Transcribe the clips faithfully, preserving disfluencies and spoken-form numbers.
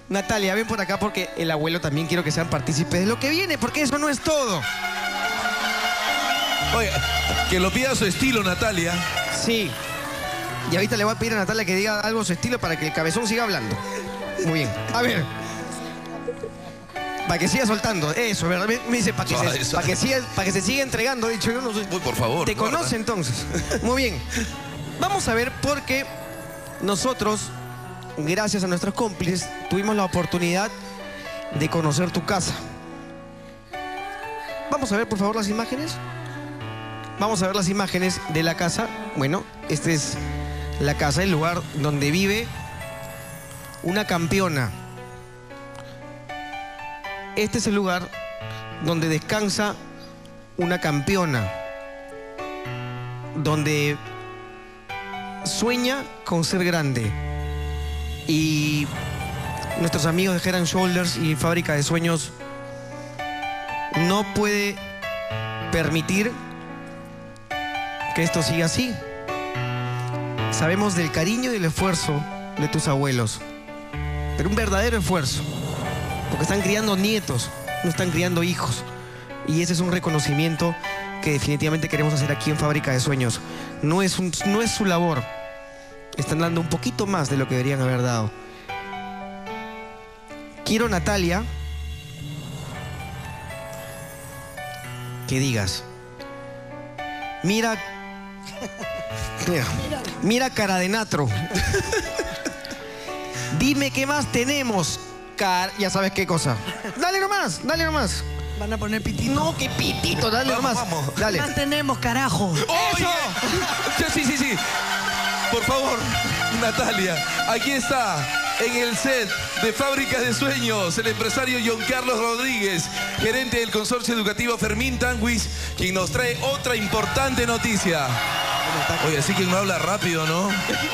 Natalia, ven por acá porque el abuelo también quiero que sean partícipes de lo que viene, porque eso no es todo. Oye, que lo pida a su estilo, Natalia. Sí. Y ahorita le voy a pedir a Natalia que diga algo a su estilo para que el cabezón siga hablando. Muy bien. A ver. Para que siga soltando. Eso, ¿verdad? Me dice, para que, Suave, se, suave. pa que, siga, pa que se siga entregando. Dicho, yo no sé. Uy, por favor. ¿Te guarda. conoce entonces? Muy bien. Vamos a ver por qué nosotros, gracias a nuestros cómplices, tuvimos la oportunidad de conocer tu casa. Vamos a ver, por favor, las imágenes. Vamos a ver las imágenes de la casa. Bueno, esta es la casa, el lugar donde vive una campeona. Este es el lugar donde descansa una campeona, donde sueña con ser grande. Y nuestros amigos de Head and Shoulders y Fábrica de Sueños no puede permitir que esto siga así. Sabemos del cariño y del esfuerzo de tus abuelos, pero un verdadero esfuerzo, porque están criando nietos, no están criando hijos. Y ese es un reconocimiento que definitivamente queremos hacer aquí en Fábrica de Sueños. No es, un, no es su labor. Están dando un poquito más de lo que deberían haber dado. Quiero, Natalia, que digas: mira, mira, mira cara de natro. Dime qué más tenemos. Car ya sabes qué cosa. Dale nomás, dale nomás. ¿Van a poner pitito? No, qué pitito, dale Vamos, nomás. vamos. Dale. ¿Qué más tenemos, carajo? ¡Oye! Ya, sí, sí, sí. Por favor, Natalia, aquí está, en el set de Fábricas de Sueños, el empresario John Carlos Rodríguez, gerente del consorcio educativo Fermín Tanguis, quien nos trae otra importante noticia. Oye, así que no habla rápido, ¿no?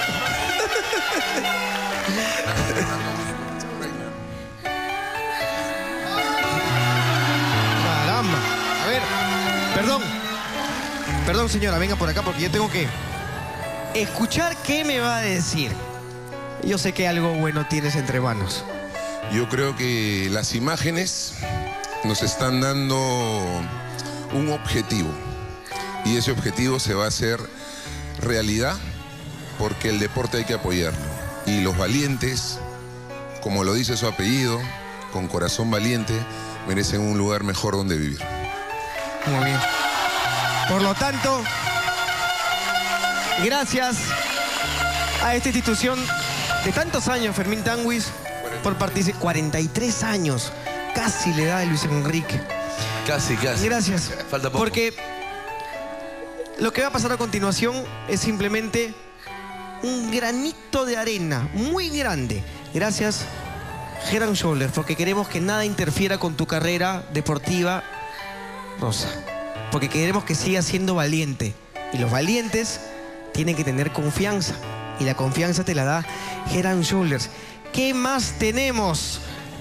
Caramba. A ver, perdón. Perdón, señora, venga por acá porque yo tengo que escuchar qué me va a decir. Yo sé que algo bueno tienes entre manos. Yo creo que las imágenes nos están dando un objetivo. Y ese objetivo se va a hacer realidad porque el deporte hay que apoyarlo. Y los valientes, como lo dice su apellido, con corazón valiente, merecen un lugar mejor donde vivir. Muy bien. Por lo tanto, gracias a esta institución de tantos años, Fermín Tanguis, por participar. cuarenta y tres años, casi le da de Luis Enrique. Casi, casi. Gracias. Falta poco. Porque lo que va a pasar a continuación es simplemente un granito de arena muy grande. Gracias, Head and Shoulders, porque queremos que nada interfiera con tu carrera deportiva, Rosa. Porque queremos que sigas siendo valiente. Y los valientes tienen que tener confianza. Y la confianza te la da Head and Shoulders. ¿Qué más tenemos?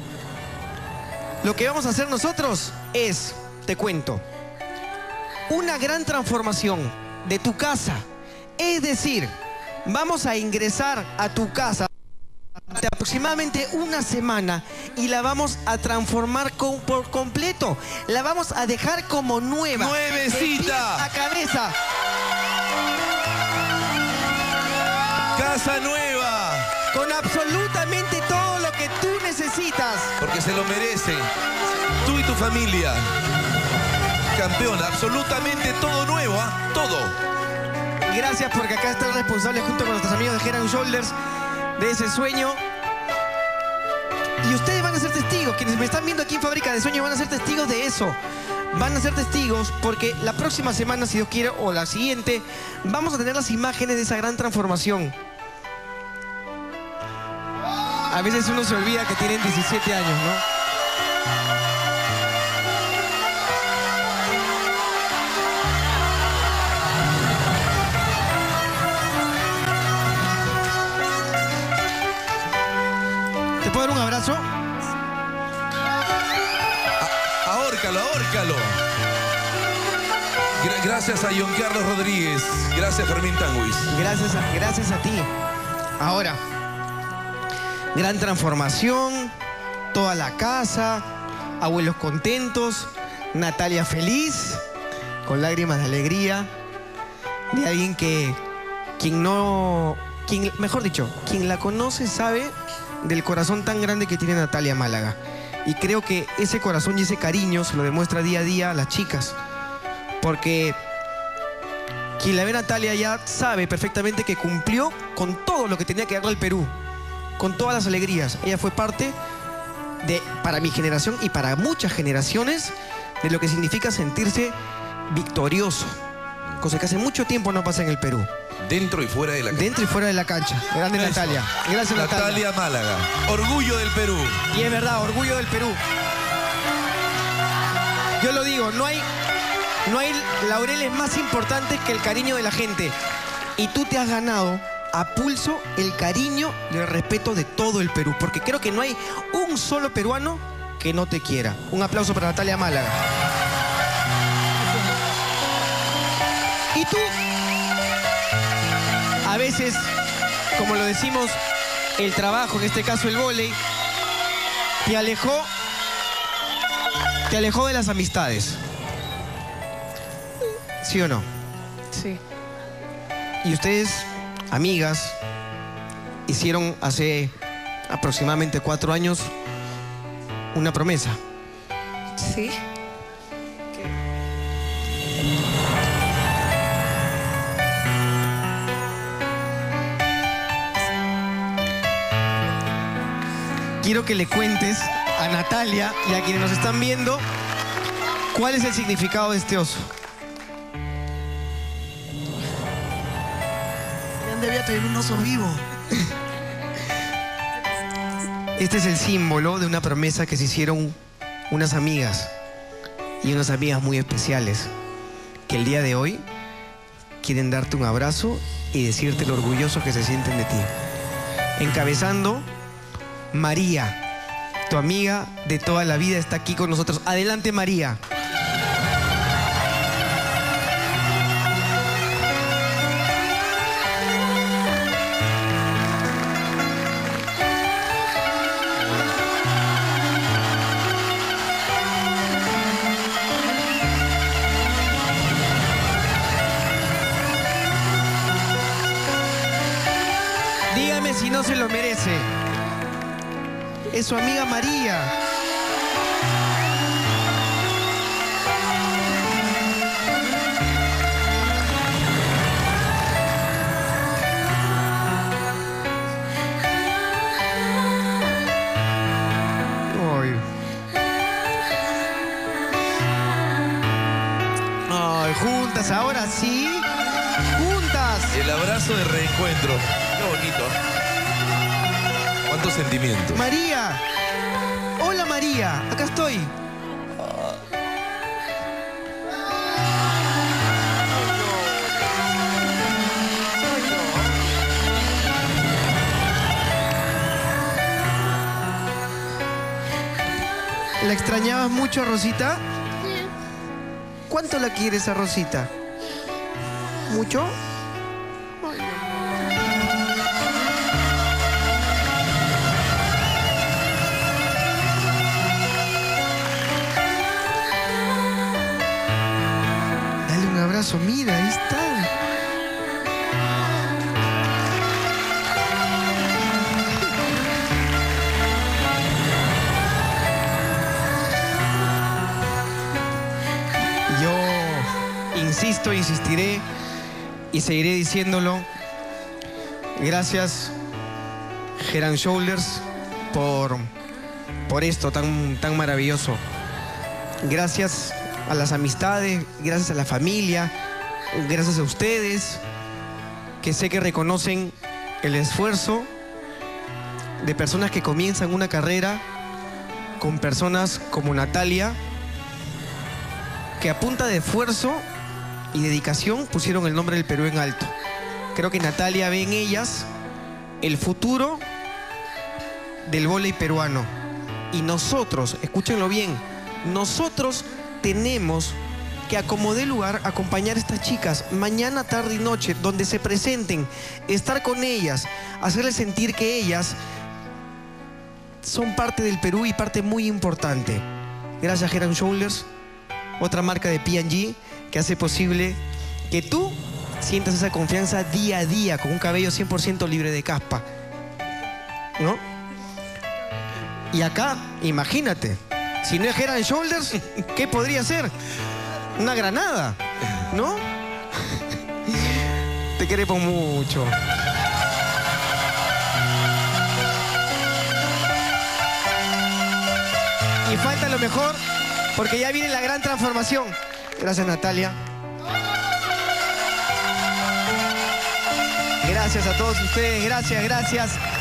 Lo que vamos a hacer nosotros es, te cuento, una gran transformación de tu casa. Es decir, vamos a ingresar a tu casa de aproximadamente una semana y la vamos a transformar con, por completo. La vamos a dejar como nueva. ¡Nuevecita! De pies a cabeza. ¡Casa nueva! Con absolutamente todo lo que tú necesitas. Porque se lo merece. Tú y tu familia. Campeona, absolutamente todo nuevo, ¿ah? Todo. Gracias, porque acá está el responsable junto con nuestros amigos de Head and Shoulders de ese sueño. Y ustedes van a ser testigos, quienes me están viendo aquí en Fábrica de Sueños van a ser testigos de eso. Van a ser testigos porque la próxima semana, si Dios quiere, o la siguiente, vamos a tener las imágenes de esa gran transformación. A veces uno se olvida que tienen diecisiete años, ¿no? ¿Te puedo dar un abrazo? A- ahórcalo, ahórcalo. Gra- gracias a John Carlos Rodríguez. Gracias, Fermín Tanguis. Gracias a, gracias a ti. Ahora, Gran transformación, toda la casa, abuelos contentos, Natalia feliz, con lágrimas de alegría, de alguien que, quien no, quien, mejor dicho, quien la conoce sabe del corazón tan grande que tiene Natalia Málaga. Y creo que ese corazón y ese cariño se lo demuestra día a día a las chicas. Porque quien la ve a Natalia ya sabe perfectamente que cumplió con todo lo que tenía que darle al Perú. Con todas las alegrías. Ella fue parte de, para mi generación y para muchas generaciones, de lo que significa sentirse victorioso. Cosa que hace mucho tiempo no pasa en el Perú. Dentro y fuera de la cancha. Dentro y fuera de la cancha. Grande Eso. Natalia. Gracias, Natalia. Natalia Málaga. Orgullo del Perú. Y es verdad, orgullo del Perú. Yo lo digo, no hay, no hay laureles más importantes que el cariño de la gente. Y tú te has ganado a pulso el cariño y el respeto de todo el Perú. Porque creo que no hay un solo peruano que no te quiera. Un aplauso para Natalia Málaga. Y tú, a veces, como lo decimos, el trabajo, en este caso el vóley, te alejó, te alejó de las amistades. ¿Sí o no? Sí. Y ustedes, amigas, hicieron hace aproximadamente cuatro años una promesa. Sí. Quiero que le cuentes a Natalia y a quienes nos están viendo cuál es el significado de este oso. Debía tener un oso vivo. Este es el símbolo de una promesa que se hicieron unas amigas y unas amigas muy especiales que el día de hoy quieren darte un abrazo y decirte lo orgulloso que se sienten de ti. Encabezando, María, tu amiga de toda la vida, está aquí con nosotros. Adelante, María. Dígame si no se lo merece. Es su amiga María. Ay. Ay, juntas, ahora sí. Juntas. El abrazo de reencuentro. Qué bonito. ¿Cuántos sentimientos? María. Hola, María. Acá estoy. ¿La extrañabas mucho, Rosita? ¿Cuánto la quieres a Rosita? ¿Mucho? Dale un abrazo, mira, ahí está. Yo insisto, insistiré y seguiré diciéndolo. Gracias, Head and Shoulders, por, por esto tan, tan maravilloso. Gracias a las amistades, gracias a la familia, gracias a ustedes, que sé que reconocen el esfuerzo de personas que comienzan una carrera con personas como Natalia, que a punta de esfuerzo y dedicación pusieron el nombre del Perú en alto. Creo que Natalia ve en ellas el futuro del vóley peruano. Y nosotros, escúchenlo bien, nosotros tenemos que, a como dé lugar, acompañar a estas chicas mañana, tarde y noche, donde se presenten, estar con ellas, hacerles sentir que ellas son parte del Perú y parte muy importante. Gracias Head and Shoulders, otra marca de P and G que hace posible que tú sientas esa confianza día a día con un cabello cien por ciento libre de caspa, ¿no? Y acá, imagínate, si no es Head and Shoulders, ¿qué podría ser? Una granada, ¿no? Te queremos mucho. Y falta lo mejor, porque ya viene la gran transformación. Gracias, Natalia. Gracias a todos ustedes, gracias, gracias.